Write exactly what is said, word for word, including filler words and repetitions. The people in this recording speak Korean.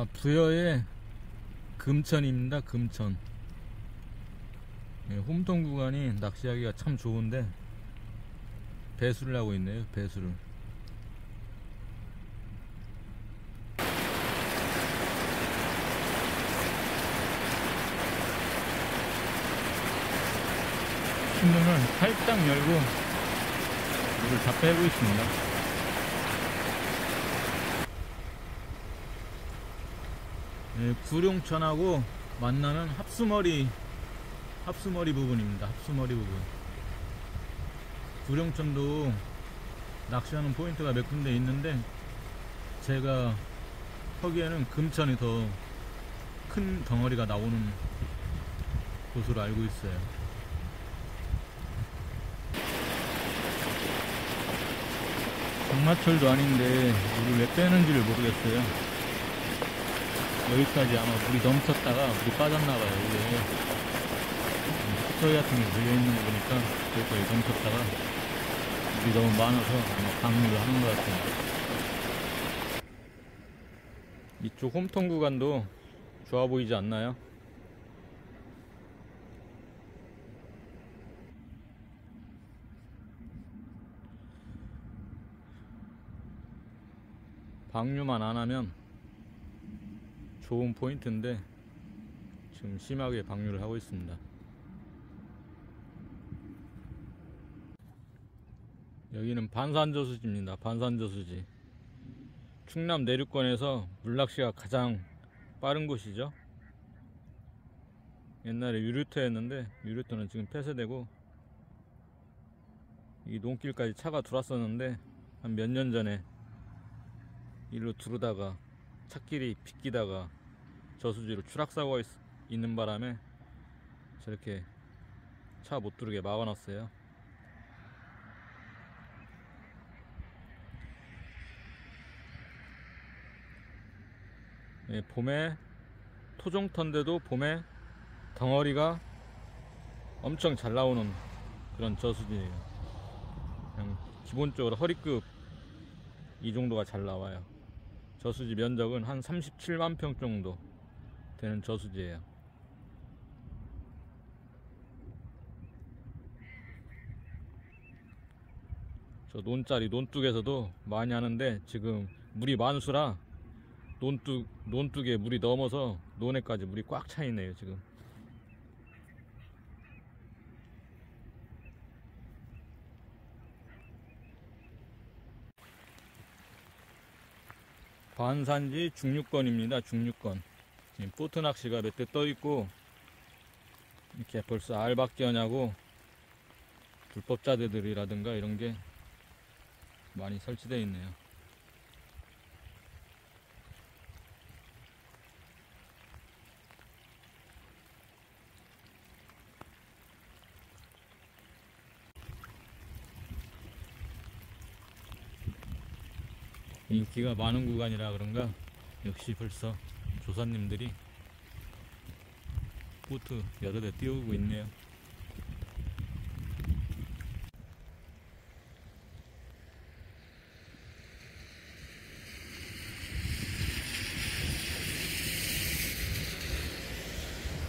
아, 부여의 금천입니다. 금천. 예, 홈통 구간이 낚시하기가 참 좋은데 배수를 하고 있네요. 배수를. 신문을 살짝 열고 물을 다 빼고 있습니다. 예, 구룡천하고 만나는 합수머리 합수머리 부분입니다. 합수머리 부분. 구룡천도 낚시하는 포인트가 몇 군데 있는데 제가 하기에는 금천이 더 큰 덩어리가 나오는 곳으로 알고 있어요. 장마철도 아닌데 물을 왜 빼는지를 모르겠어요. 여기까지 아마 물이 넘쳤다가 물이 빠졌나봐요. 이게 흙터기 같은 게 물려있는 거 보니까 여기까지 넘쳤다가 물이 너무 많아서 아마 방류를 하는 것 같아요. 이쪽 홈통 구간도 좋아 보이지 않나요? 방류만 안 하면 좋은 포인트인데 지금 심하게 방류를 하고 있습니다. 여기는 반산저수지입니다. 반산저수지. 충남 내륙권에서 물낚시가 가장 빠른 곳이죠. 옛날에 유류터였는데 유류터는 지금 폐쇄되고 이 논길까지 차가 들어왔었는데 한 몇 년 전에 일로 두르다가 찻길이 빗기다가 저수지로 추락사고가 있, 있는 바람에 저렇게 차 못 들어오게 막아놨어요. 예, 봄에 토종터인데도 봄에 덩어리가 엄청 잘 나오는 그런 저수지예요. 그냥 기본적으로 허리급 이 정도가 잘 나와요. 저수지 면적은 한 삼십칠만 평 정도 되는 저수지예요. 저 논자리 논둑에서도 많이 하는데 지금 물이 만수라 논둑, 논둑에 물이 넘어서 논에까지 물이 꽉 차 있네요. 지금 반산지 중류권입니다. 중류권. 보트 낚시가 몇 대 떠 있고 이렇게 벌써 알박기어냐고 불법자들이라든가 이런 게 많이 설치되어 있네요. 인기가 많은 구간이라 그런가 역시 벌써 조사님들이 보트 여러 대 띄우고 있네요.